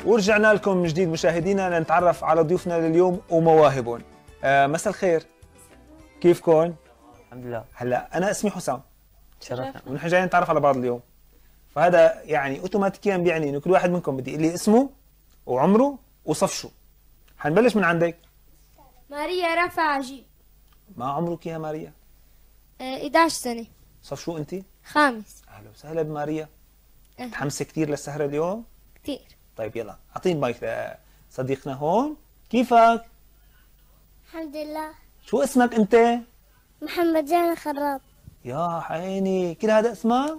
ورجعنا لكم من جديد مشاهدينا لنتعرف على ضيوفنا لليوم ومواهبهم. مساء الخير، كيفكم؟ الحمد لله. هلا انا اسمي حسام، تشرفنا ونحن جايين نتعرف على بعض اليوم، فهذا يعني اوتوماتيكيا بيعني انه كل واحد منكم بدي يقول لي اسمه وعمره وصف شو. حنبلش من عندك. ماريا رفع عجيب. ما عمرك يا ماريا؟ 11 سنة. صف شو انت؟ خامس. اهلا وسهلا بماريا. متحمسه كثير للسهره اليوم؟ كثير. طيب يلا اعطيني المايك لصديقنا هون. كيفك؟ الحمد لله. شو اسمك انت؟ محمد جان خراب. يا عيني، كل هذا اسمك؟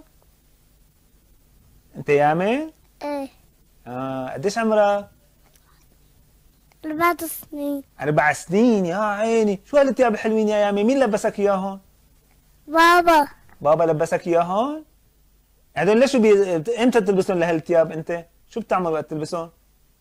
انت يامن؟ ايه. قديش عمرك؟ 4 سنين. 4 سنين، يا عيني. شو هالثياب الحلوين يا يامن؟ مين لبسك اياهم؟ بابا. بابا لبسك اياهم؟ هدول ليش امتى تلبسون لهالثياب انت؟ شو بتعمل وقت تلبسون؟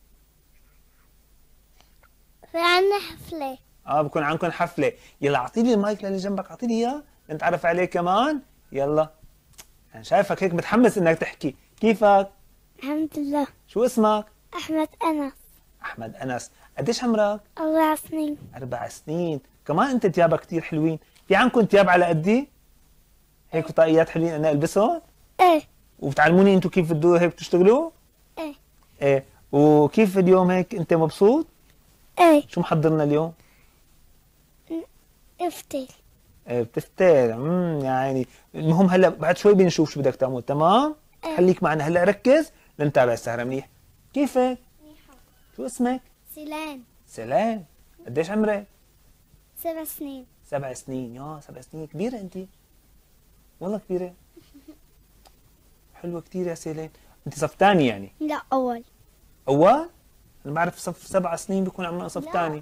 في عنا حفلة. بكون عندكم حفلة. يلا اعطيني المايك للي جنبك، اعطيني اياه نتعرف عليه كمان. يلا. انا شايفك هيك متحمس انك تحكي. كيفك؟ الحمد لله. شو اسمك؟ أحمد أنس. احمد انس. قديش عمرك؟ 4 سنين. 4 سنين، كمان انت ثيابك كثير حلوين. في عندكم ثياب على قدي؟ هيك طاقيات حلوين انا البسهم؟ ايه. وبتعلموني انتم كيف بدو هيك تشتغلوا؟ ايه. ايه. وكيف اليوم هيك انت مبسوط؟ ايه. شو محضرنا اليوم؟ افتل. ايه بتفتل. يا عيني. المهم هلا بعد شوي بنشوف شو بدك تعمل، تمام؟ ايه. خليك معنا هلا، ركز لنتابع السهرة منيح. كيفك؟ شو اسمك؟ سيلان. سلام. قديش عمرك؟ 7 سنين. 7 سنين. يا 7 سنين كبيرة انت. والله كبيرة. حلوة كثير يا سيلين. انت صف ثاني يعني؟ لا، أول. اول؟ انا بعرف صف 7 سنين بيكون عمرنا صف لا. ثاني.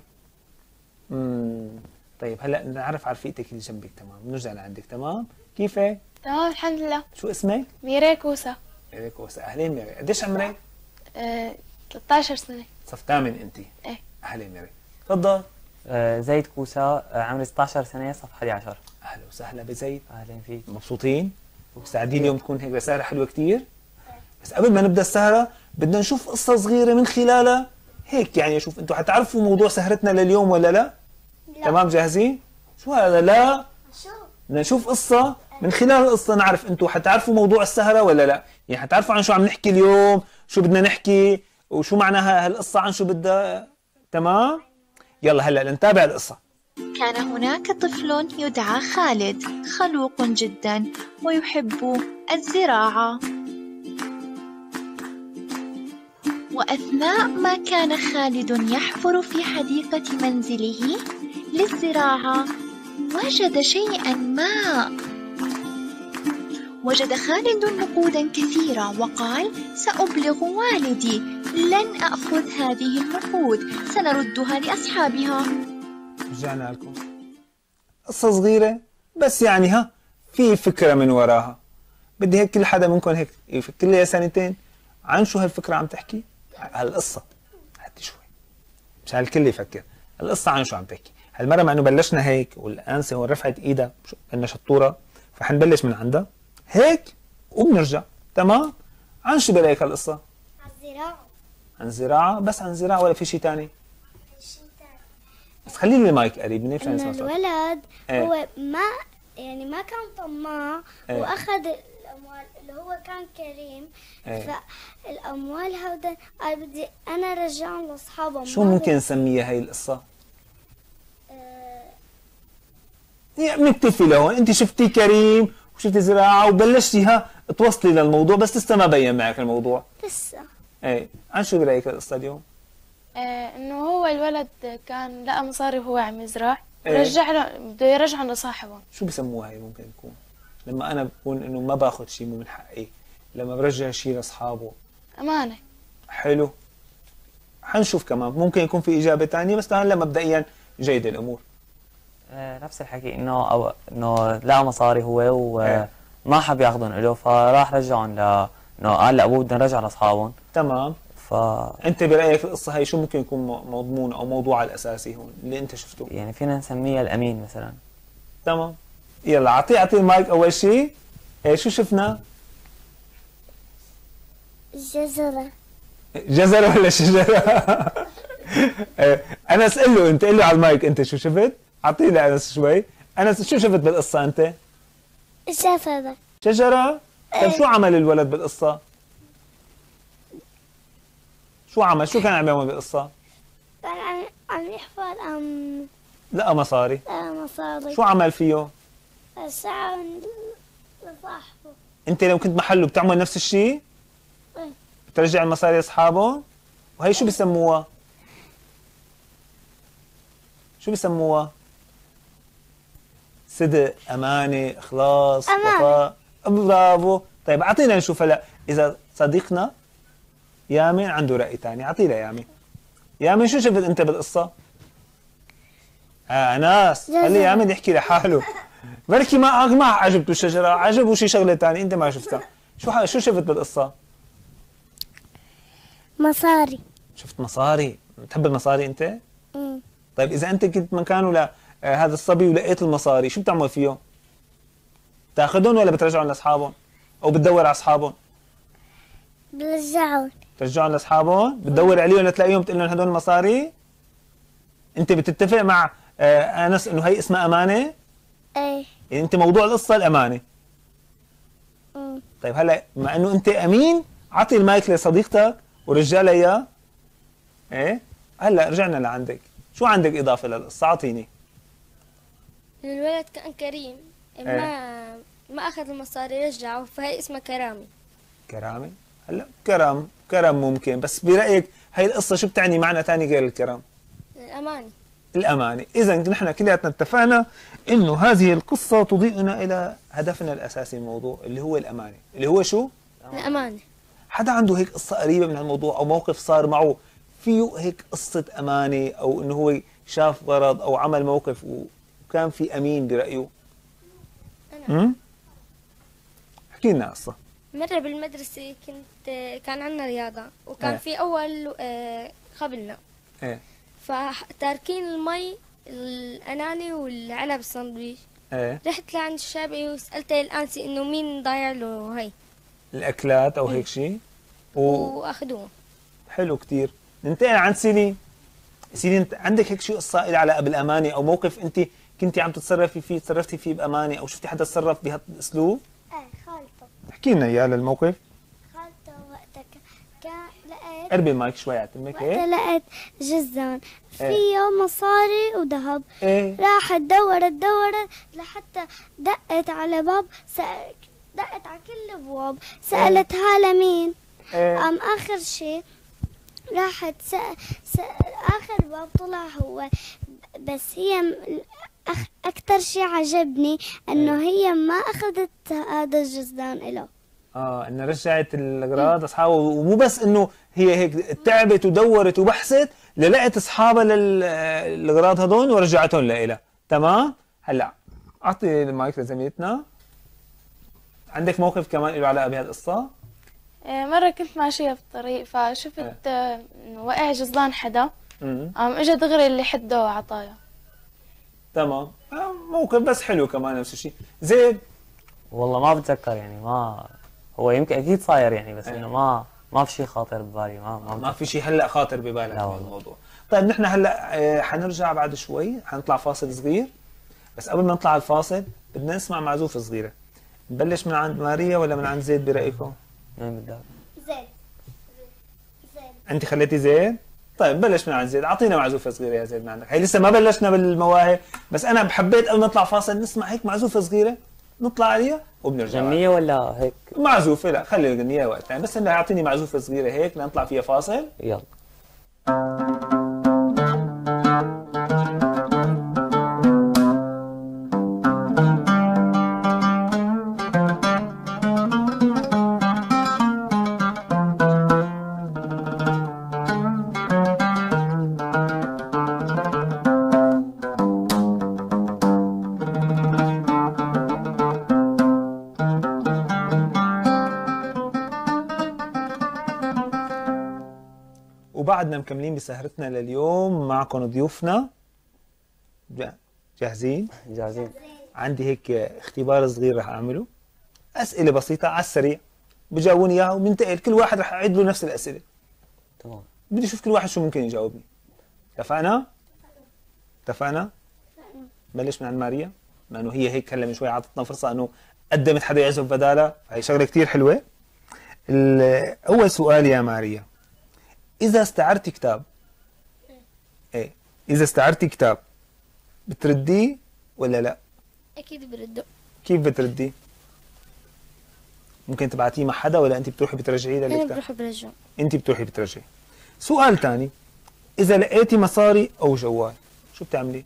طيب هلا نعرف على رفيقتك اللي جنبك، تمام؟ بنرجع لعندك، تمام؟ كيفك؟ تمام الحمد لله. شو اسمك؟ ميري كوسا. ميري كوسا. اهلين ميري. قديش عمرك؟ 13 سنة. صف ثامن انت؟ ايه. اهلين ميري. تفضل. زيد كوسا، عمري 16 سنة، صف 11. اهلا وسهلا بزيد. اهلا فيك. مبسوطين؟ مستعدين اليوم تكون هيك سهرة حلوة كثير؟ بس قبل ما نبدا السهرة بدنا نشوف قصة صغيرة من خلالها هيك، يعني شوف انتم حتعرفوا موضوع سهرتنا لليوم ولا لا؟ لا. تمام جاهزين؟ شو هذا؟ لا؟ شو؟ بدنا نشوف قصة، من خلال القصة نعرف انتم حتعرفوا موضوع السهرة ولا لا؟ يعني حتعرفوا عن شو عم نحكي اليوم، شو بدنا نحكي، وشو معناها هالقصة، عن شو بدها. تمام؟ يلا هلا لنتابع القصة. كان هناك طفل يدعى خالد، خلوق جدا ويحب الزراعة. وأثناء ما كان خالد يحفر في حديقة منزله للزراعة، وجد خالد نقودا كثيرة وقال: سأبلغ والدي، لن أخذ هذه النقود، سنردها لأصحابها. رجعنا لكم. قصة صغيرة بس يعني في فكرة من وراها. بدي هيك كل حدا منكم هيك يفكر لي سنتين عن شو هالفكرة عم تحكي. هالقصة هدي شوي مشان الكل يفكر. القصة عن شو عم تحكي هالمرة، مع انه بلشنا هيك والأنسة هون رفعت ايدها انها شطورة، فحنبلش من عندها هيك وبنرجع. تمام؟ عن شو برايك هالقصة؟ عن الزراعة. عن زراعة؟ بس عن زراعة ولا في شيء ثاني؟ بس خلي لي المايك قريب مني مشان إن نسمع. الولد ايه. هو ما كان طماع. ايه. واخذ الاموال اللي هو كان كريم. ايه. فالاموال هودا قال بدي انا رجعهم لاصحابهم. شو ممكن نسميها هي القصة؟ يعني بنكتفي لهون. انت شفتي كريم وشفتي زراعة وبلشتيها توصلي للموضوع، بس لسه ما بين معك الموضوع. لسه. ايه. عن شو برايك القصة اليوم؟ انه هو الولد كان لقى مصاري وهو عم يزرع، إيه. ورجع له، بده يرجعهم لصاحبهم. شو بسموها هي؟ ممكن تكون لما انا بكون انه ما باخذ شيء مو من حقي، لما برجع شيء لاصحابه. أمانة. حلو. حنشوف كمان ممكن يكون في اجابة ثانية، بس هلا مبدئيا جيد الامور. نفس الحكي، انه لقى مصاري هو وما حب ياخذهم له، فراح رجعهم انه قال لابوه بدنا نرجع لاصحابهم. تمام. انت برايك القصه هي شو ممكن يكون مضمون او موضوعها الاساسي هون اللي انت شفته؟ يعني فينا نسميها الامين مثلا. تمام. يلا اعطي المايك اول شيء. شو شفنا؟ الجزرة. جزر ولا شجرة؟ أنا اسأل له، أنت قل له على المايك، أنت شو شفت؟ أعطيني أنس شوي. أنس شو شفت بالقصة أنت؟ شفرة. شجرة؟ طيب شو عمل الولد بالقصة؟ شو عمل؟ شو كان عم يعمل بالقصة؟ كان عم يحفر لقى مصاري. مصاري. شو عمل فيه؟ الساعة لصاحبه. أنت لو كنت محله بتعمل نفس الشيء؟ إيه. بترجع المصاري لاصحابهم؟ وهي شو بسموها؟ شو بسموها؟ صدق، أمانة، إخلاص، أمانة. وفاء. برافو. طيب أعطينا نشوف هلا إذا صديقنا يامن عنده رأي ثاني، أعطينا يامن. يامن شو شفت أنت بالقصة؟ ناس خلي يامن يحكي لحاله. بركي ما عجبته الشجرة، عجبه شي شغلة ثانية أنت ما شفتها. شو شفت بالقصة؟ مصاري. شفت مصاري. بتحب المصاري أنت؟ طيب إذا أنت كنت مكانه لهذا الصبي ولقيت المصاري شو بتعمل فيهم؟ تاخذهم ولا بترجعهم لاصحابهم؟ أو بتدور على أصحابهم؟ برجعهم. ترجعهم لاصحابهم؟ بتدور عليهم لتلاقيهم بتقول لهم هدول مصاري؟ أنت بتتفق مع أنس إنه هي اسمها أمانة؟ ايه. يعني أنت موضوع القصة الأمانة. طيب هلا مع إنه أنت أمين، عطي المايك لصديقتك ورجع لها إياه. إيه؟ هلا رجعنا لعندك، شو عندك إضافة للقصة؟ أعطيني. الولد كان كريم، ما أخذ المصاري رجعه، فهي اسمها كرامي. كرامة؟ هلا كرم ممكن، بس برأيك هاي القصة شو بتعني معنى ثاني غير الكرم؟ الأمانة. الأمانة. إذا نحن كلياتنا اتفقنا إنه هذه القصة تضيئنا إلى هدفنا الأساسي من الموضوع اللي هو الأمانة، اللي هو شو؟ الأمانة. حدا عنده هيك قصة قريبة من الموضوع أو موقف صار معه فيه هيك قصة أمانة، أو إنه هو شاف غرض أو عمل موقف وكان في أمين برأيه؟ أنا احكي لنا قصة. مرة بالمدرسة كان عندنا رياضة، وكان في أول قبلنا، إيه فتاركين المي الأناني والعلب الساندويش. إيه رحت لعند الشابي وسألته الأنسي إنه مين ضايع له هي، الأكلات أو هيك شيء وأخذوه. حلو كتير. ننتقل عند سيلين. سيلين انت عندك هيك شيء قصة إلها علاقة بالأمانة أو موقف أنت كنتي عم تتصرفي فيه تصرفتي فيه بأمانة أو شفتي حدا تصرف بهذا الأسلوب؟ ايه خالته. احكي لنا إياه للموقف. خالته وقتها كان لقيت. قربي المايك شوي على تمك هيك. وقتها لقيت جزان إيه. فيه مصاري وذهب. إيه راحت دورت لحتى دقت على باب، دقت على كل الابواب، سألتها لمين. إيه آخر شيء راحت آخر باب طلع هو، بس هي أكتر شيء عجبني إنه هي ما أخذت هذا الجزدان إله. إنها رجعت الأغراض أصحابه، ومو بس إنه هي هيك تعبت ودورت وبحثت للقت أصحابها للأغراض هذول ورجعتهم لإلها. تمام؟ هلا أعطي المايك لزميلتنا. عندك موقف كمان له علاقة بهذه القصة؟ مرة كنت ماشية بالطريق فشفت إنه وقع جزلان حدا، قام اجى دغري اللي حده عطايا. تمام. موقف بس حلو كمان نفس الشيء. زيد؟ والله ما بتذكر يعني، ما هو يمكن اكيد صاير يعني، بس انه ما في شيء خاطر ببالي، ما في شيء هلا خاطر ببالك بالموضوع. طيب نحن هلا حنرجع بعد شوي، حنطلع فاصل صغير، بس قبل ما نطلع على الفاصل بدنا نسمع معزوفة صغيرة. نبلش من عند ماريا ولا من عند زيد برأيكم؟ مين بدك؟ زين. انت خليتي زيد؟ طيب بلش من عند زيد، اعطينا معزوفة صغيرة يا زيد من عندك. هي لسه ما بلشنا بالمواهب، بس انا حبيت قبل ما نطلع فاصل نسمع هيك معزوفة صغيرة نطلع عليها وبنرجع. غنية ولا هيك؟ معزوفة، لا خلي الغنية وقت يعني، بس انه اعطيني معزوفة صغيرة هيك لنطلع فيها فاصل. يلا. وبعدنا مكملين بسهرتنا لليوم معكم ضيوفنا. جاهزين؟ جاهزين. عندي هيك اختبار صغير رح اعمله، اسئله بسيطه على السريع بجاوبوني اياها وبننتقل، كل واحد رح اعيد له نفس الاسئله. تمام. بدي اشوف كل واحد شو ممكن يجاوبني. اتفقنا؟ اتفقنا؟ بلش من عند ماريا، لانه هي هيك هلا من شوي عطتنا فرصه انه قدمت حدا يعزف بدالها، فهي شغله كثير حلوه. اول سؤال يا ماريا، اذا استعرتي كتاب، ايه اذا استعرتي كتاب بترديه ولا لا؟ أكيد برده. كيف بترديه؟ ممكن تبعتيه مع حدا ولا انت بتروحي بترجعيه أنا للكتاب؟ بروح برجعه. انت بتروحي بترجعي. سؤال ثاني، اذا لقيتي مصاري او جوال شو بتعملي؟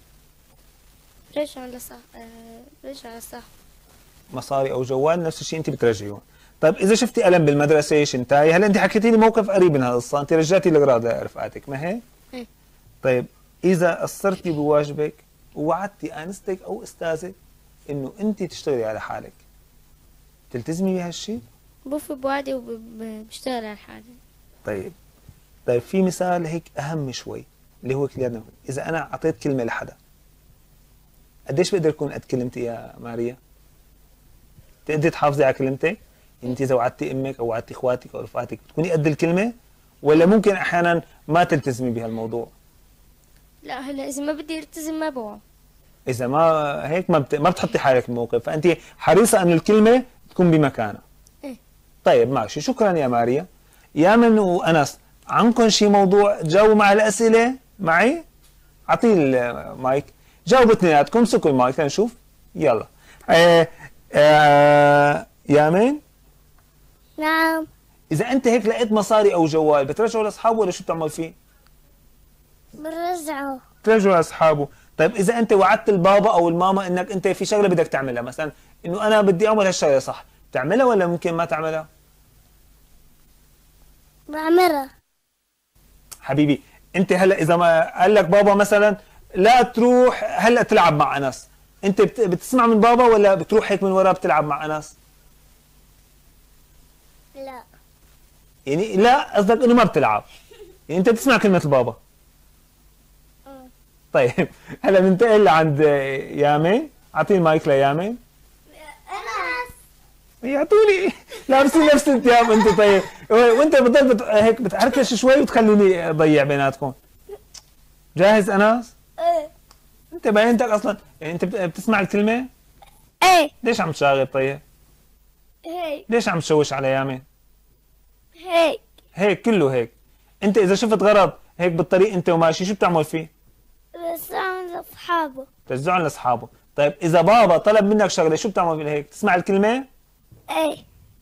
برجع لصاحبه. مصاري او جوال نفس الشيء انت بترجعيهم. طيب اذا شفتي قلم بالمدرسه شنتاي، هلا انت حكيتي لي موقف قريب من هذا القصه، انت رجعتي الاغراض لرفقاتك ما هيك؟ ايه. طيب اذا قصرتي بواجبك ووعدتي انستك او استاذك انه انت تشتغلي على حالك، تلتزمي بهالشيء؟ بوفي بوعدي وبشتغل على حالي. طيب في مثال هيك اهم شوي اللي هو كلياتنا، اذا انا اعطيت كلمه لحدا قديش بقدر اكون قد كلمتي يا ماريا؟ تقدري تحافظي على كلمتك؟ انت اذا وعدتي امك او وعدتي اخواتك او رفقاتك بتكوني قد الكلمه؟ ولا ممكن احيانا ما تلتزمي بهالموضوع؟ لا هلا إذا ما بدي التزم ما بوعد. اذا ما هيك ما بتحطي حالك بموقف، فانت حريصه انه الكلمه تكون بمكانها. ايه. طيب ماشي، شكرا يا ماريا. يامن وانس، عندكم شي موضوع تجاوبوا مع الاسئله معي؟ اعطيه المايك، جاوبوا اثنيناتكم، امسكوا المايك لنشوف. يلا. يامن، نعم. اذا انت هيك لقيت مصاري او جوال بترجعه لاصحابه ولا شو بتعمل فيه؟ برجعه. ترجعه لاصحابه. طيب اذا انت وعدت البابا او الماما انك انت في شغله بدك تعملها، مثلا انه انا بدي اعمل هالشغله صح، بتعملها ولا ممكن ما تعملها؟ بعمرها. حبيبي انت هلا اذا ما قال لك بابا مثلا لا تروح هلا تلعب مع انس، انت بتسمع من بابا ولا بتروح هيك من وراه بتلعب مع انس؟ لا. يعني لا قصدك انه ما بتلعب، يعني انت بتسمع كلمه البابا. طيب هلا بننتقل لعند يامن، اعطيني المايك ليامن. أنس. يعطوني لابسين نفس الثياب انت. طيب وانت بتضل هيك بتعركش شوي وتخليني اضيع بيناتكم. جاهز انس؟ ايه. انت بينتك اصلا، يعني انت بتسمع الكلمه؟ ايه. ليش عم تشاغب طيب؟ هيك. ليش عم تشوش على يامن؟ هيك. هيك كله هيك. انت اذا شفت غرض هيك بالطريق انت وماشي شو بتعمل فيه؟ بس عن أصحابه. ترجعهم لاصحابه. طيب اذا بابا طلب منك شغله شو بتعمل فيه هيك؟ تسمع الكلمه؟ ايه.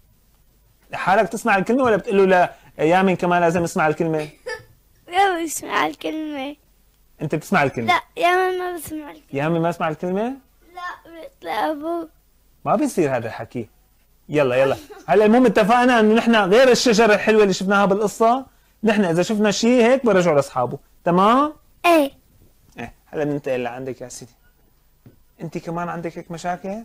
لحالك تسمع الكلمه ولا بتقول له لا يامن كمان لازم اسمع الكلمه؟ لا بسمع الكلمة. انت بتسمع الكلمه؟ لا يا ما بسمع الكلمة. يامن ما اسمع الكلمه؟ لا بيطلع أبوه. ما بيصير هذا الحكي. يلا هلا المهم اتفقنا انه نحن غير الشجره الحلوه اللي شفناها بالقصه، نحن اذا شفنا شيء هيك برجعه لاصحابه، تمام؟ ايه. ايه هلا بننتقل لعندك يا سيدي. انت كمان عندك هيك مشاكل؟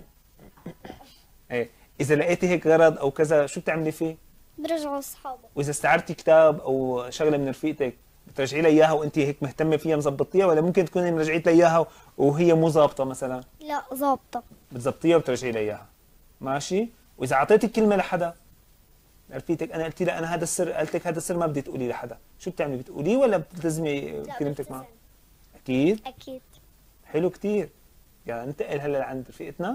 ايه اذا لقيتي هيك غرض او كذا شو بتعملي فيه؟ برجعوا أصحابه. واذا استعرتي كتاب او شغله من رفيقتك بترجعي لها اياها وانت هيك مهتمه فيها مزبطيها، ولا ممكن تكوني رجعت لها اياها وهي مو ظابطه مثلا؟ لا ظابطة. بتزبطيها وبترجعي لها اياها. ماشي؟ واذا اعطيتي كلمه لحدا رفيقتك، انا قلت لها انا هذا السر، قلت لك هذا السر ما بدي تقولي لحدا، شو بتعملي؟ بتقوليه ولا بتلتزمي كلمتك معه؟ اكيد؟ أكيد. حلو كتير. يلا ننتقل هلا لعند رفيقتنا.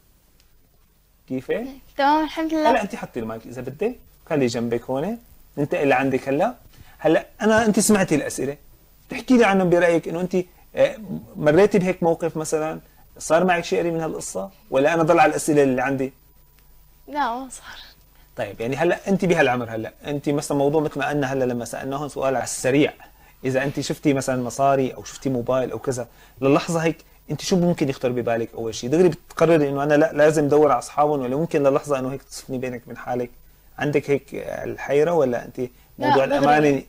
كيفك؟ تمام الحمد لله. هلا انت حطي المايك اذا بدك، خلي جنبك هون. ننتقل لعندك هلا انت سمعتي الاسئله، تحكي لي عنهم برايك انه انت مريتي بهيك موقف مثلا، صار معك شيء قريب من هالقصه ولا انا ضل على الاسئله اللي عندي؟ لا ما صار. طيب يعني هلا انت بهالعمر، هلا انت مثلا موضوع مثل ما قلنا هلا لما سالناهم سؤال على السريع، اذا انت شفتي مثلا مصاري او شفتي موبايل او كذا للحظه هيك، انت شو ممكن يخطر ببالك اول شيء؟ دغري بتقرري انه انا لا لازم ادور على اصحابهم، ولا ممكن للحظه انه هيك تصفني بينك من حالك؟ عندك هيك الحيره ولا انت موضوع الامانه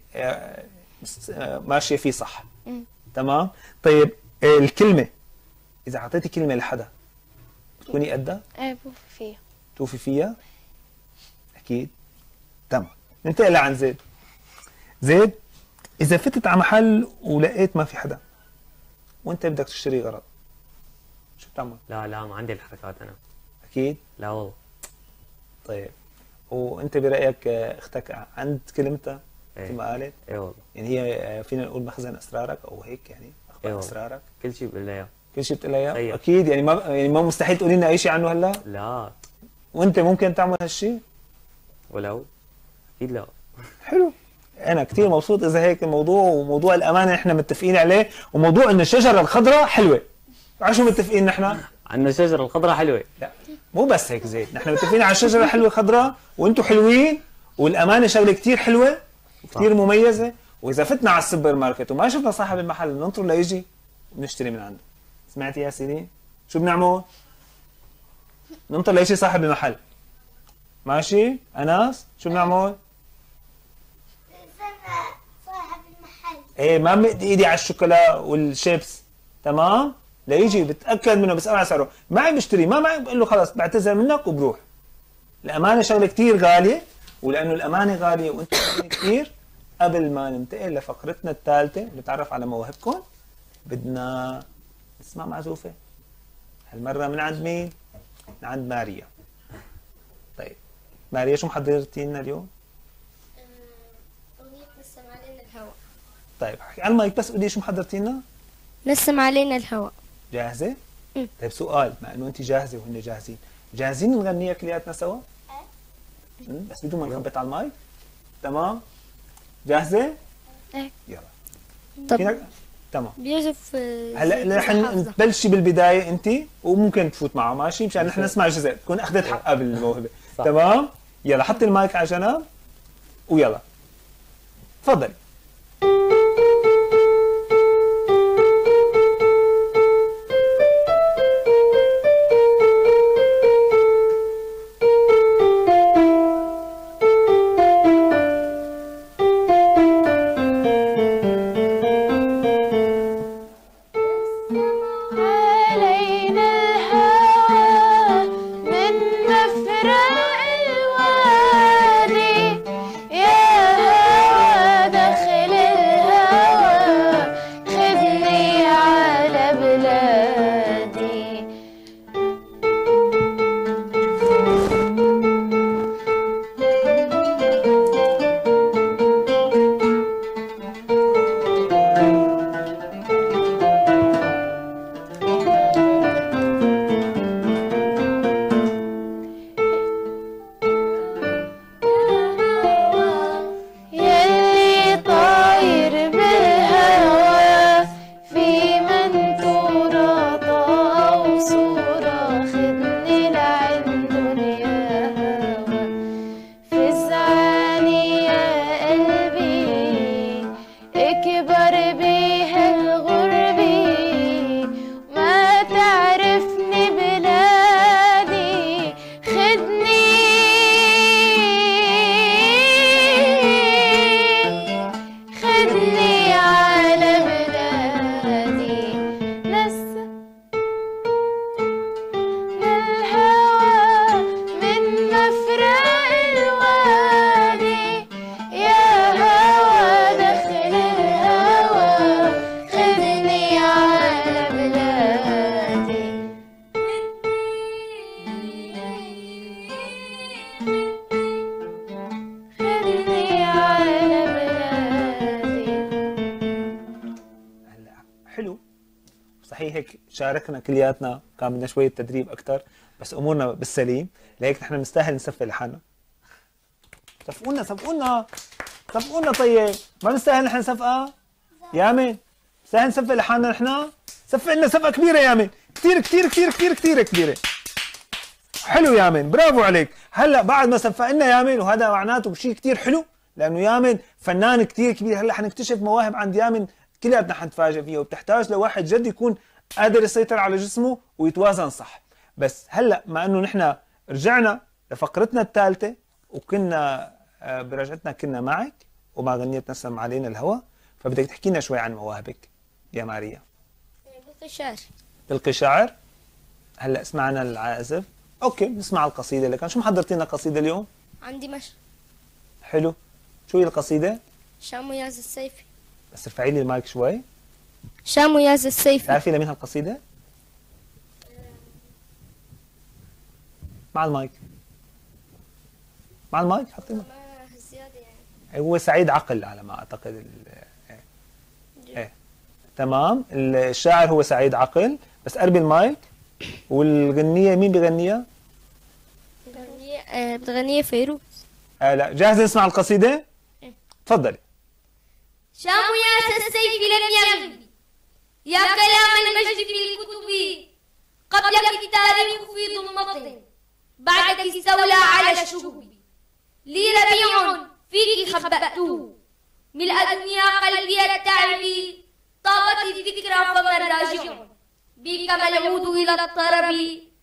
ماشيه فيه صح؟ تمام. طيب الكلمه، اذا اعطيتي كلمه لحدا بتكوني قدها؟ ايه بوفي فيها. توفي فيها؟ اكيد. تمام. ننتقل لعند زيد. زيد، اذا فتت على محل ولقيت ما في حدا وانت بدك تشتري غرض شو بتعمل؟ لا ما عندي الحركات انا. اكيد؟ لا والله. طيب وانت برايك اختك عند كلمتها مثل ما قالت؟ ايه والله. يعني هي فينا نقول مخزن اسرارك او هيك يعني اخبار أيوة. اسرارك؟ كل شيء بقول لها اياه. كل شيء بتقول لها طيب. اياه؟ اكيد يعني ما مستحيل تقولي لنا اي شيء عنه هلا؟ لا. وانت ممكن تعمل هالشيء؟ ولو اكيد لا. حلو. انا كثير مبسوط اذا هيك الموضوع، وموضوع الامانه احنا متفقين عليه، وموضوع ان الشجره الخضراء حلوه. على شو متفقين نحن؟ عندنا الشجره الخضراء حلوه. لا مو بس هيك زين، نحن متفقين على الشجره الحلوه خضراء، وانتم حلوين، والامانه شغله كثير حلوه وكثير مميزه. واذا فتنا على السوبر ماركت وما شفنا صاحب المحل بننطر ليجي بنشتري من عنده. سمعتي يا سيدي؟ شو بنعمل؟ ننطر ليجي صاحب المحل. ماشي؟ انس شو بنعمل؟ صاحب المحل ايه ما بمد ايدي على الشوكولا والشيبس، تمام؟ ليجي بتاكد منه، بساله على سعره، معي بشتري، ما معي بقول له خلص بعتذر منك وبروح. الامانه شغله كثير غاليه، ولانه الامانه غاليه وانتم غاليين كثير، قبل ما ننتقل لفقرتنا الثالثه ونتعرف على مواهبكم بدنا نسمع معزوفه. هالمره من عند مين؟ من عند ماريا. طيب ماريا شو محضرتي لنا اليوم؟ أغنية نسم علينا الهوى. طيب على المايك بس قولي شو محضرتي لنا؟ نسم علينا الهوى. جاهزة؟ طيب سؤال، مع انه انت جاهزة وهن جاهزين، جاهزين نغنيها كلياتنا سوا؟ بس بدون ما نخبط على المايك. تمام؟ جاهزة؟ ايه. يلا. طب تمام. بيعزف هلا رح نبلشي بالبداية انت، وممكن تفوت معه ماشي؟ مشان نحن نسمع الجزء، تكون اخذت حقها بالموهبة. تمام؟ يلا حطي المايك على جنب ويلا. تفضلي. صحيح هيك شاركنا كلياتنا، كان بدنا شويه تدريب اكثر، بس امورنا بالسليم، لهيك نحن بنستاهل نسفل لحالنا. صفقونا صفقونا صفقونا، طيب ما بنستاهل نحن صفقه؟ يامن بنستاهل نسفل لحالنا نحن؟ صفق لنا صفقه كبيره يامن، كثير كثير كثير كثير كثير كبيره. حلو يامن، برافو عليك. هلا بعد ما صفقنا يامن، وهذا معناته شيء كثير حلو، لانه يامن فنان كثير كبير. هلا حنكتشف مواهب عند يامن كلياتنا حنتفاجئ فيها، وبتحتاج لواحد جد يكون قادر يسيطر على جسمه ويتوازن صح. بس هلا مع انه نحن رجعنا لفقرتنا الثالثه، وكنا برجعتنا كنا معك ومع غنية نسم علينا الهوى، فبدك تحكي لنا شوي عن مواهبك يا ماريا. بلقي الشعر. تلقي شعر؟ هلا سمعنا العازف، اوكي نسمع القصيده. لكن شو محضرتي لنا قصيده اليوم؟ عندي مشي. حلو، شو هي القصيده؟ شامو ياز السيفي. بس ارفعي لي المايك شوي. شامو ياز السيفي. تعرفي لمين هالقصيده؟ مع المايك، مع المايك حطي المايك. زيادة يعني. هو سعيد عقل على ما اعتقد. ايه تمام. الشاعر هو سعيد عقل. بس قربي المايك. والغنية مين بغنيها؟ بتغنيها فيروز. لا جاهزة نسمع القصيدة؟ تفضلي. شام يا السيف لم يغب يا كلام المجد في الكتب قبلك التاريخ في ضمة بعدك استولى على الشهب لي ربيع فيك خبأته ملء دنيا قلبي التعب طابت الذكرى فمن راجع بك ملعود إلى الطرب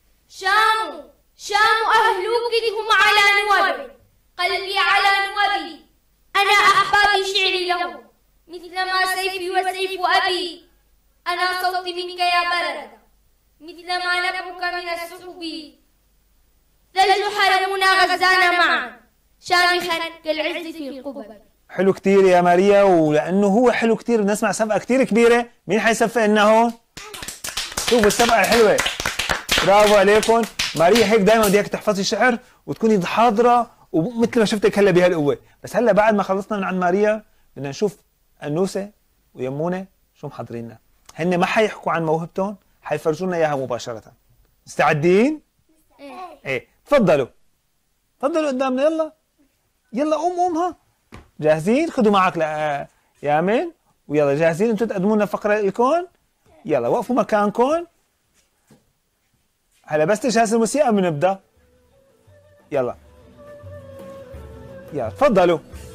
شام أهلوك هم على نوب قلبي على نوبي أنا أحباب شعري لهم مثل ما سيفي وسيف أبي أنا صوتي منك يا برد مثل ما نبعك من السحب ثلج حرمنا غزانا معا شامخا كالعز في القبب. حلو كتير يا ماريا. ولأنه هو حلو كتير بنسمع سبقة كتير كبيرة. مين حيصفق لنا هون؟ شوفوا السبقة الحلوة. برافو عليكم. ماريا هيك دايما بدي اياك تحفظي شعر وتكوني حاضرة ومثل ما شفتك هلا بهالقوة. بس هلا بعد ما خلصنا من عند ماريا بدنا نشوف أنوسة ويمونة شو محضريننا. هن ما حيحكوا عن موهبتهم، حيفرجونا اياها مباشرة. مستعدين؟ ايه تفضلوا. تفضلوا قدامنا. يلا يلا قوم ها. جاهزين؟ خذوا معك يامن ويلا جاهزين انتم تقدموا لنا فقرة لكم؟ يلا وقفوا مكانكم. هلا بس تجهز الموسيقى بنبدا. يلا يلا تفضلوا.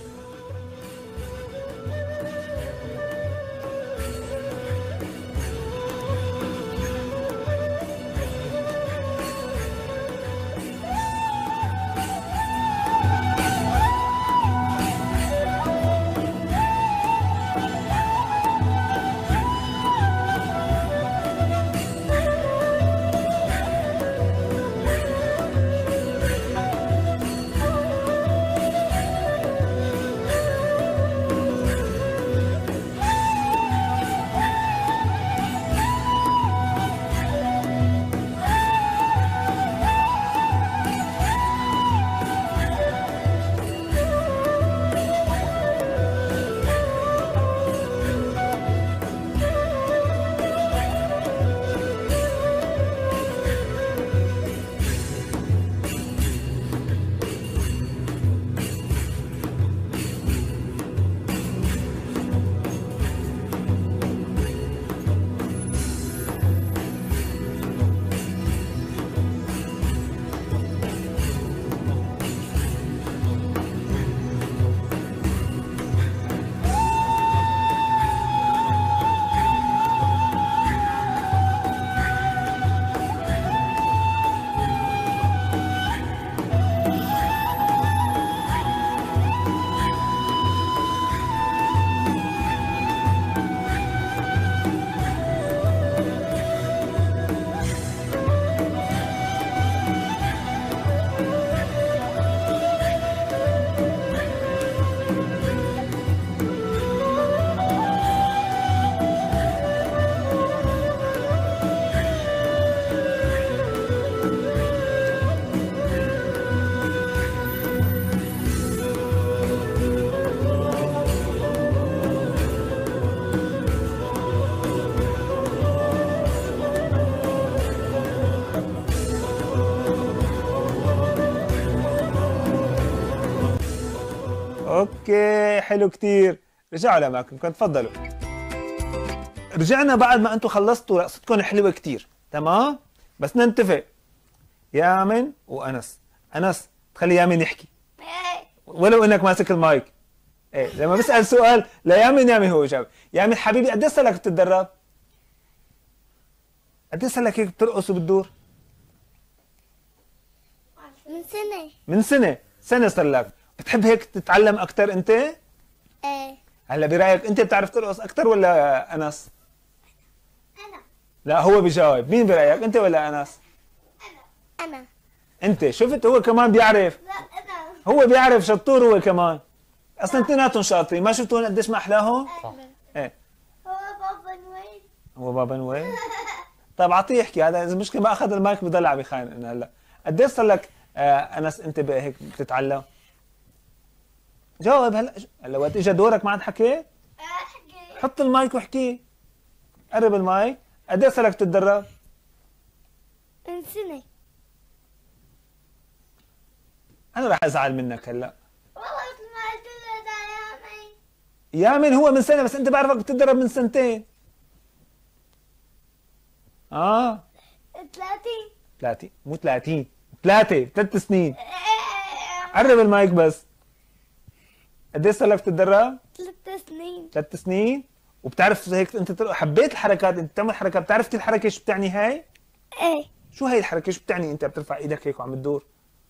اوكي حلو كتير. رجعوا لأماكنكم تفضلوا. رجعنا بعد ما انتم خلصتوا رقصتكم حلوة كتير. تمام. بس نتفق يامن وأنس. أنس تخلي يامن يحكي ولو انك ماسك المايك. ايه لما بسأل سؤال يامن هو يجاوب. يامن حبيبي قد ايه صار لك بتتدرب؟ قد ايه صار لك هيك بترقص وبتدور؟ من سنة. من سنة صار لك. بتحب هيك تتعلم أكتر أنت؟ ايه. هلا برأيك أنت بتعرف ترقص أكتر ولا أنس؟ أنا. لا هو بيجاوب. مين برأيك أنت ولا أنس؟ أنا. أنت شفت هو كمان بيعرف. لا أنا. هو بيعرف شطور هو كمان. أصلا اثنيناتهم شاطرين. ما شفتون قديش ما أحلاهم؟ صح. إيه. هو بابا نويل. هو بابا نويل؟ طيب أعطيه يحكي. هذا إذا مشكلة ما أخذ المايك بضل عم يخانقنا هلا. قد ايه صار لك أنس أنت هيك بتتعلم؟ جاوب هلا وقت اجى دورك ما عاد حكيت؟ احكي. حط المايك واحكي. قرب المايك. قد ايه صار لك تتدرب؟ من سنة. انا رح ازعل منك هلا. والله مثل ما قلت له يا مي. يامن هو من سنة بس انت بعرفك بتتدرب من سنتين. 30 مو 30 3 سنين. قرب المايك بس. قد ايه صار لك تتدرب؟ 3 سنين. 3 سنين وبتعرف هيك انت حبيت الحركات، انت بتعمل حركات، بتعرف كل حركه شو بتعني هاي؟ ايه. شو هاي الحركه شو بتعني انت بترفع ايدك هيك وعم تدور؟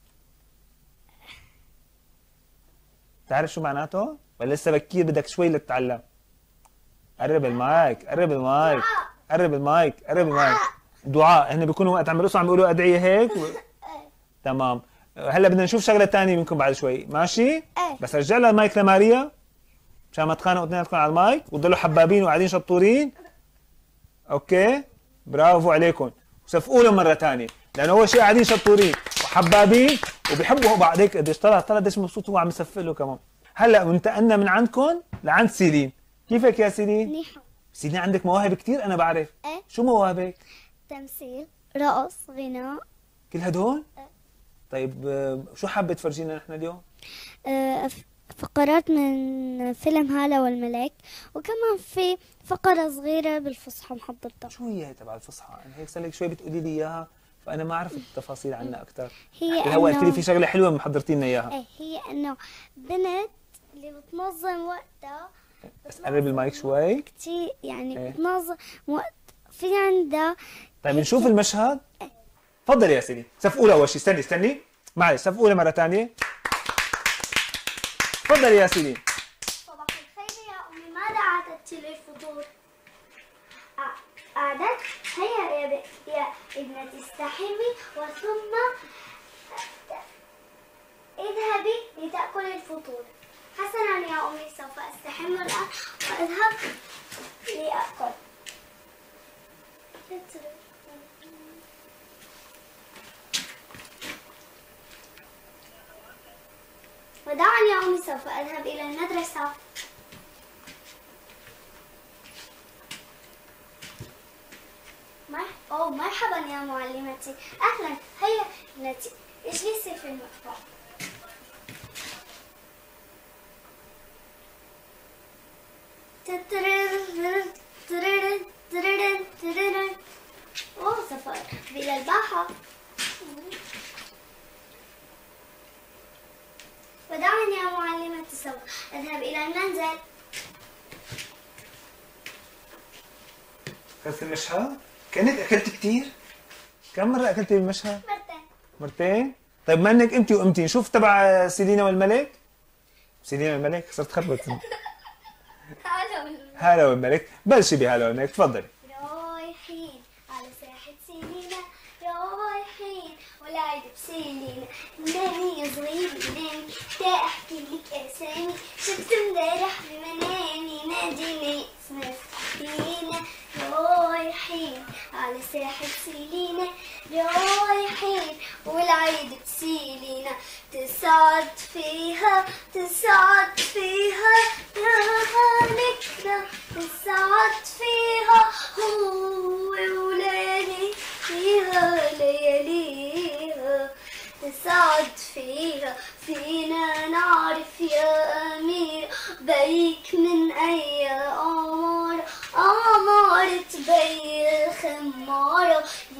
بتعرف شو معناته؟ ولا لسه بكير بدك شوي لتتعلم؟ قرب المايك، قرب المايك، قرب المايك، قرب المايك. دعاء، هن بيكونوا وقت عم يرقصوا عم بيقولوا ادعيه هيك تمام. هلا بدنا نشوف شغله ثانيه منكم بعد شوي، ماشي؟ بس رجع لها المايك لماريا مشان ما تخانقوا اثنيناتكم على المايك وتضلوا حبابين وقاعدين شطورين. اوكي؟ برافو عليكم. وصفقوا لهم مره ثانيه لانه اول شيء قاعدين شطورين وحبابين وبيحبوا بعض. هيك قديش طلع قديش مبسوط هو عم يصفق له كمان. هلا انتقلنا من عندكم لعند سيلين. كيفك يا سيلين؟ منيحة. سيلين عندك مواهب كثير انا بعرف. ايه. شو مواهبك؟ تمثيل، رقص، غناء. كل هدول؟ طيب شو حابة تفرجينا نحن اليوم؟ فقرات من فيلم هالة والملك، وكمان في فقرة صغيرة بالفصحى محضرتها. شو هي تبع الفصحى؟ انا هيك صار لك شوي بتقولي لي اياها فانا ما عرفت التفاصيل عنها اكثر. هي هو قلت لي إنه- في شغله حلوه محضرتي لنا اياها. ايه، هي انه بنت اللي بتنظم وقتها بس قرب المايك شوي. كتير، يعني إيه. بتنظم وقت في عندها. طيب نشوف المشهد. تفضل يا سيدي. صفقوا اول شيء. استني معلش صفقوا مره ثانيه. تفضل يا سيدي. صباح الخير يا أمي، ماذا أعددت للفطور؟ أعددت؟ هيا يا ابنتي استحمي وثم اذهبي لتأكل الفطور. حسنا يا أمي، سوف أستحم الآن وأذهب لأكل. وداعا يا أمي، سوف أذهب إلى المدرسة. مرحبا يا معلمتي. أهلا، هيا ابنتي اجلسي في المطبخ. سوف أذهب إلى الباحة. وداعا يا معلمتي، سوف أذهب إلى المنزل. أكلت المشهد؟ كأنك أكلت كثير؟ كم مرة أكلتي بالمشهد؟ مرتين؟ طيب منك أنت وأمتي، شوف تبع سيلينا والملك؟ سيلينا والملك صرت خربت. هلا والملك. بلشي بهلا والملك، تفضلي. رايحين على ساحة سيلينا، رايحين والعيد بسيلينا. نامي صغيري نامي، تا احكي لك اسامي. شفت امبارح بمنامي ناديني اسمه سيلينا. رايحين على ساحة سيلينا، رايحين والعيد بسيلينا. تسعد فيها تسعد فيها يا ملكنا، تسعد فيها هو وليالي فيها لياليها. تسعد فيها فينا نعرف يا أمير بيك من أي أمارة بي الخمارة.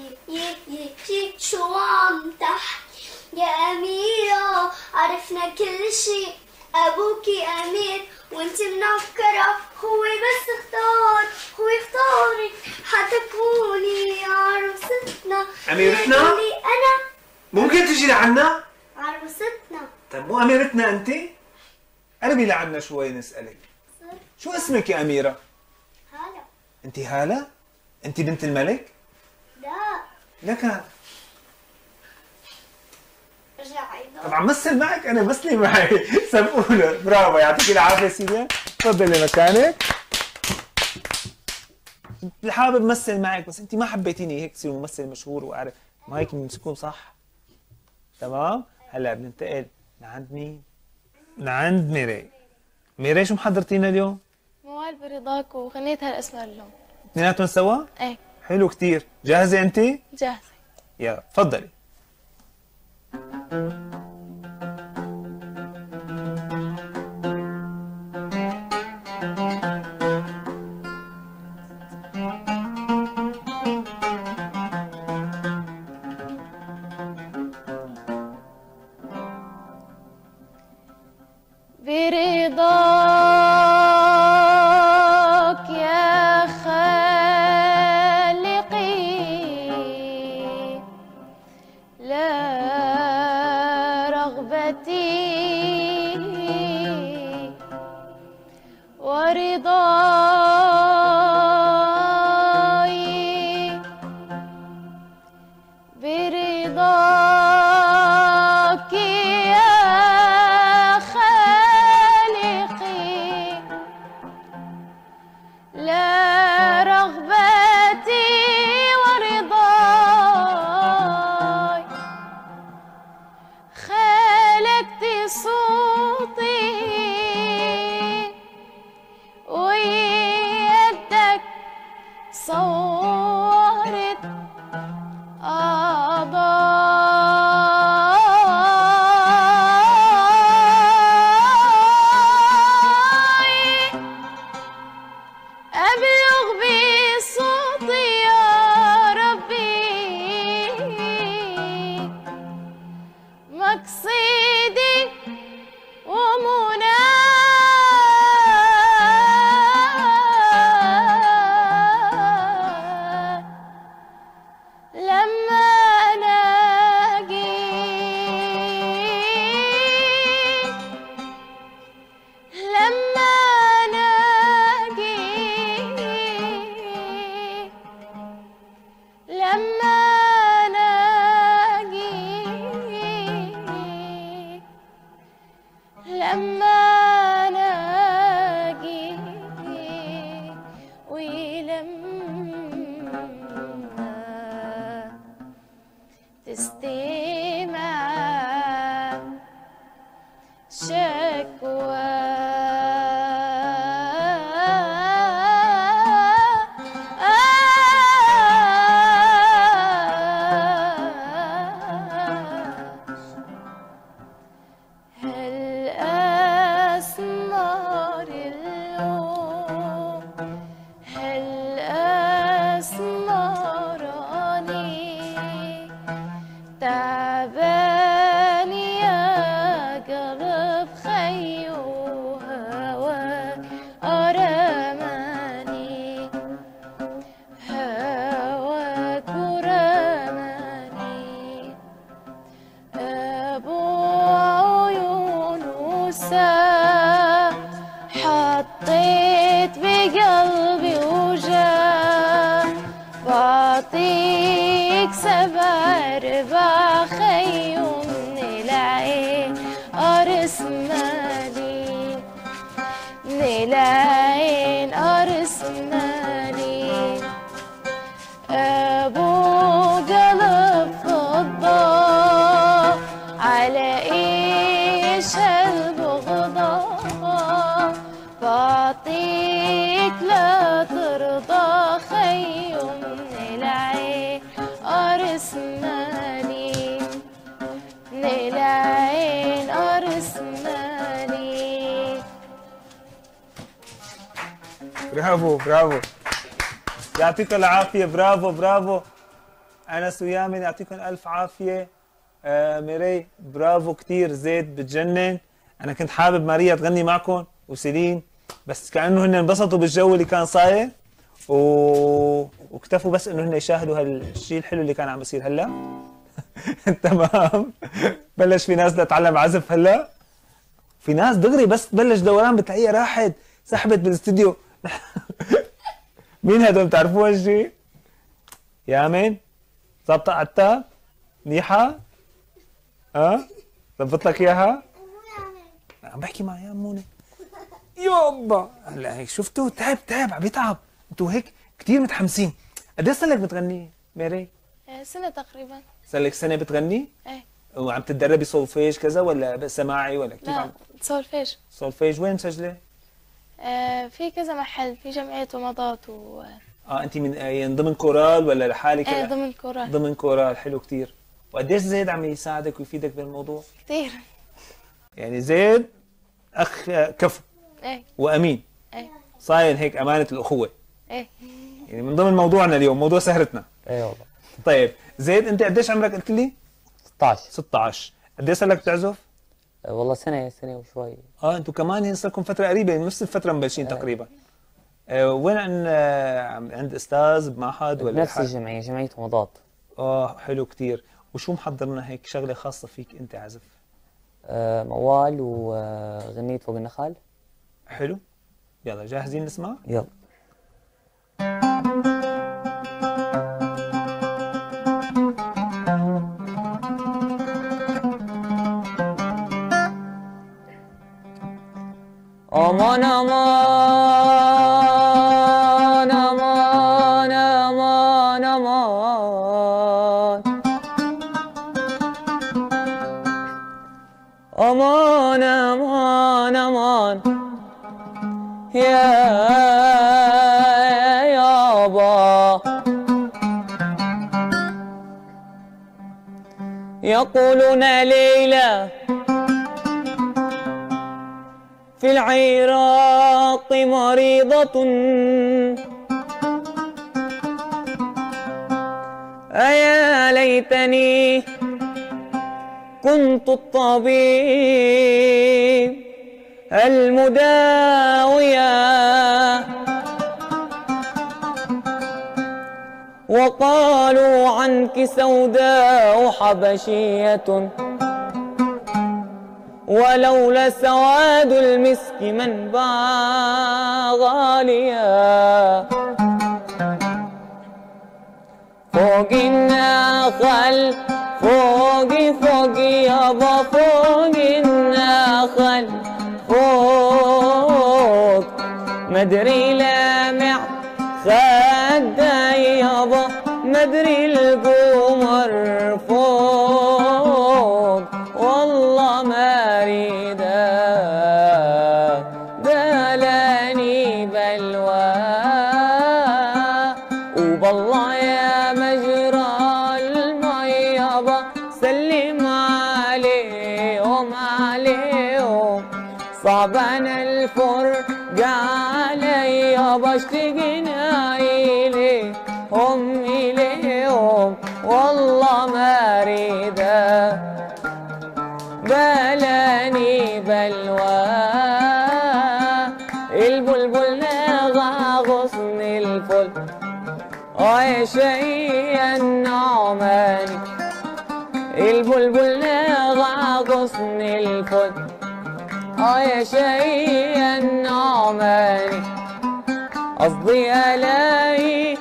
شو عم تحكي يا أميرة؟ عرفنا كل شي، أبوكي أمير وانت منكرة. هو بس هو اختارك حتكوني عروستنا. أميرتنا؟ أنا ممكن تجي لعنا؟ عروستنا. طيب مو أميرتنا أنت؟ قربي لعنا شوي نسألك. شو اسمك يا أميرة؟ هلا. أنت هالة؟ أنت بنت الملك؟ لا. لك رجعي. طبعا مثل معك انا مثلي معي. سبقوله. برافو يعطيك العافيه سيدي. تفضلي مكانك. كنت حابب مثل معك بس انت ما حبيتيني هيك تصير ممثل مشهور واعرف ما هيك بنمسكون صح. تمام. هلا بننتقل لعند مين؟ من عند ميري. ميري شو محضرتينا اليوم؟ موال برضاك وغنيت هالاسم اللون. اثنيناتهم سوا؟ ايه حلو كتير. جاهزة أنت؟ جاهزة. يلا تفضلي. برضاك يا خالقي لا رغبتي ورضاي برضاك يا خالقي لا رغبتي ورضاي خلقت صوتي ويدك صورت أعضاي أبلغ بصوتي يا ربي مقصدي ومناي لما ناجي ولما تستمع شكوى هل أسمر اللون هل أسمراني تعبان يا قلب خي وهواك أرماني هواك رماني أبو عيون وسا حطيت بقلبي وجاه بعطيك 7 أرباع خي من العين أرس مالي من العين أرس مالي أبو قلب فضة على إيش هالبغضة بعطيك لا ترضى خي من العين أرس مالي من العين أرس مالي. برافو برافو، يعطيكم العافية. برافو برافو أنس ويامن، يعطيكم ألف عافية. ميري برافو كتير، زيد بتجنن. أنا كنت حابب ماريا تغني معكم وسيلين، بس كأنه هن انبسطوا بالجو اللي كان صاير واكتفوا بس إنه هن يشاهدوا هالشيء الحلو اللي كان عم بيصير هلا. تمام. بلش في ناس تتعلم عزف هلا، في ناس دغري بس تبلش دوران بتلاقيها راحت سحبت بالاستديو. مين هدول بتعرفوا هالشيء؟ يامن ظبطة على التاب منيحة؟ ظبط لك اياها؟ عم بحكي مع يا مونة. يابا هلا هيك شفتوا تعب عم بيتعب. انتوا هيك كثير متحمسين. قد ايه صار لك بتغني ميري؟ 1 سنة تقريبا. صار لك سنة بتغني؟ ايه. وعم تتدربي سولفيج كذا ولا بس سماعي ولا كيف؟ لا سولفيج. سولفيج وين مسجله؟ في كذا محل، في جمعية ومضات انت من يعني ضمن كورال ولا لحالك؟ ايه ضمن كورال. ضمن كورال، حلو كتير. وقديش زيد عم يساعدك ويفيدك بالموضوع؟ كثير. يعني زيد اخ كفو ايه وامين، ايه صاين هيك امانه الاخوه. ايه يعني من ضمن موضوعنا اليوم، موضوع سهرتنا. اي والله. طيب زيد، انت قديش عمرك قلت لي؟ 16. 16. قديش صار لك بتعزف؟ والله سنة وشوي. انتم كمان صار لكم فتره قريبه، نفس الفتره مبلشين تقريبا. وين عند استاذ بمعهد ولا نفس الجمعية، جمعية ومضات. حلو كتير. وشو محضرنا هيك شغله خاصه فيك انت عزف؟ موال وغنية فوق النخل. حلو، يلا جاهزين نسمع؟ يلا. أمان أمان أمان أمان أمان أمان أمان يا يابا، يقولون ليلى في العراق مريضة، أيا ليتني كنت الطبيب المداوية، وقالوا عنك سوداء حبشية، ولولا سواد المسك منبع غاليا. فوق النخل فوق يابا، فوق النخل فوق، مدري لامع خدي يابا، مدري القمر فوق، والله ما اريد دلاني بلوى، وبالله يا مجرى المي يابا سلم عليهم صعبان الفرقة علي يابا، اشتقنا إليهم والله ما اريد بلاني بلوى. البلبل نغى غصن الفل يا شي النعماني، البلبل نغى غصن الفل يا شي النعماني، قصدي ألاقي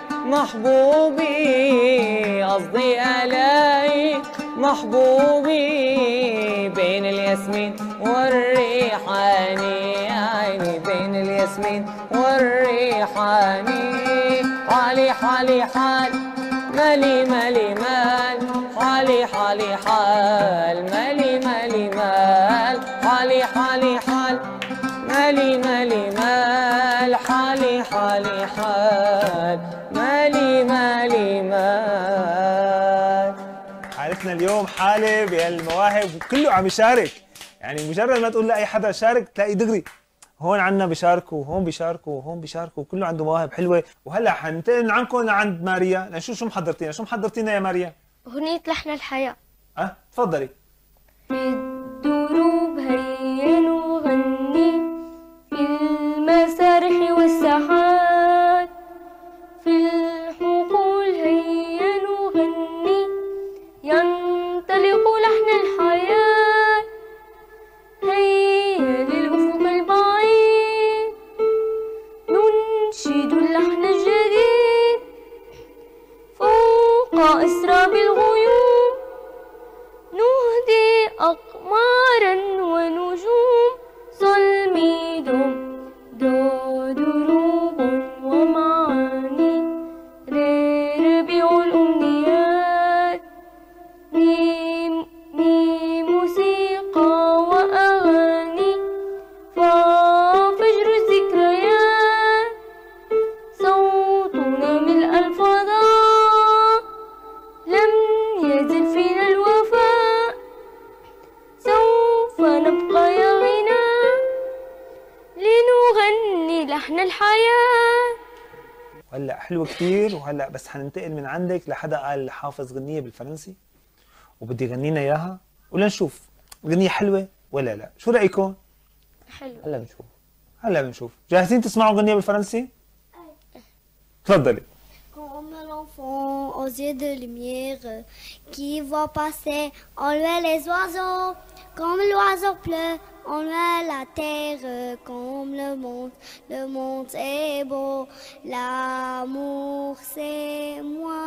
محبوبي، قصدي ألاقي محبوبي بين الياسمين والريحاني، عيني بين الياسمين والريحاني. حالي حالي حال، مالي مالي مال، حالي حالي حال، مالي مالي مال، حالي حالي حال، مالي مالي مال، حالي حالي حال، مالي مالي مال. حالتنا اليوم حالة بالمواهب وكله عم يشارك، يعني مجرد ما تقول لأي حدا شارك تلاقي دغري هون عنا بيشاركوا وهون بيشاركوا وهون بيشاركوا، وكله عنده مواهب حلوة. وهلا حننتقل عنكم لعند ماريا، لنشوف شو محضرتينا يا ماريا؟ أغنية لحن الحياة. تفضلي. في الدروب هيا نغني، في المسارح والساحات، في الحقول هيا نغني، ينطلق لحن الحياة، هيا للأفق البعيد ننشد اللحن الجديد، فوق أسراب الغيوم نهدي أقمار نبقى يا غنى لنغني لحن الحياة. وهلا حلوة كثير. وهلا بس حننتقل من عندك لحدا قال حافظ غنية بالفرنسي وبدي يغنينا اياها ولنشوف الغنية حلوة ولا لا. شو رأيكم؟ حلو. هلا بنشوف. هلا بنشوف. جاهزين تسمعوا غنية بالفرنسي؟ تفضلي. Comme l'enfant aux yeux de lumière qui voit passer en loin les oiseaux, comme l'oiseau pleut en loin la terre, comme le monde est beau. L'amour c'est moi,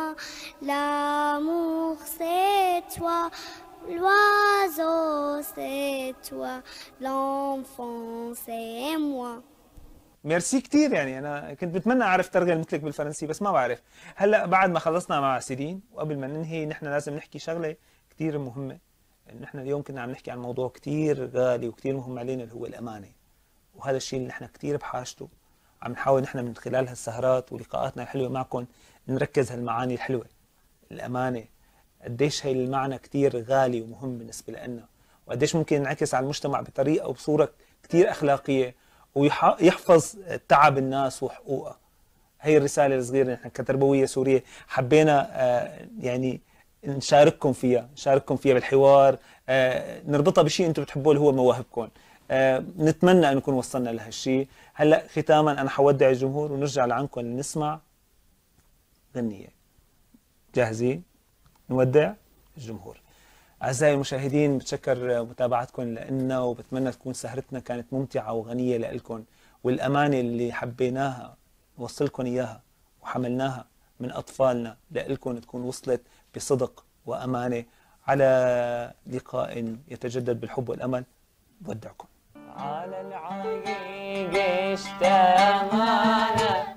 l'amour c'est toi, l'oiseau c'est toi, l'enfant c'est moi. ميرسي كتير. يعني انا كنت بتمنى اعرف ترجل مثلك بالفرنسي بس ما بعرف. هلا بعد ما خلصنا مع سيرين وقبل ما ننهي نحن لازم نحكي شغله كتير مهمه. نحن اليوم كنا عم نحكي عن موضوع كتير غالي وكتير مهم علينا اللي هو الامانه. وهذا الشيء اللي نحن كتير بحاجته. عم نحاول نحن من خلال هالسهرات ولقاءاتنا الحلوه معكم نركز هالمعاني الحلوه. الامانه قديش هي المعنى كتير غالي ومهم بالنسبه لنا، وقديش ممكن ينعكس على المجتمع بطريقه وبصوره كتير اخلاقيه ويحفظ تعب الناس وحقوقها. هي الرسالة الصغيرة نحن كتربوية سورية حبينا يعني نشارككم فيها بالحوار، نربطها بشيء انتم بتحبوه اللي هو مواهبكم. نتمنى ان نكون وصلنا لهالشيء. هلا ختاما انا حودع الجمهور ونرجع لعنكم لنسمع غنية. جاهزين؟ نودع الجمهور. أعزائي المشاهدين بتشكر متابعتكم لنا وبتمنى تكون سهرتنا كانت ممتعة وغنية لكم، والأمانة اللي حبيناها نوصلكم إياها وحملناها من أطفالنا لكم تكون وصلت بصدق وأمانة. على لقاء يتجدد بالحب والأمل. بودعكم. على العقيق اشتمانا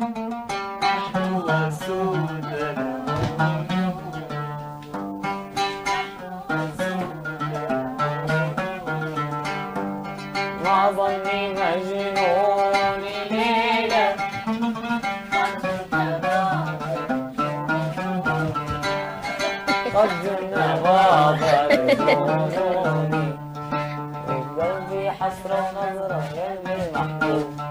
نحو سودنا ظني مجنون ليلة قد غاب الجنون في قلبي حسرة نظرة للمحبوب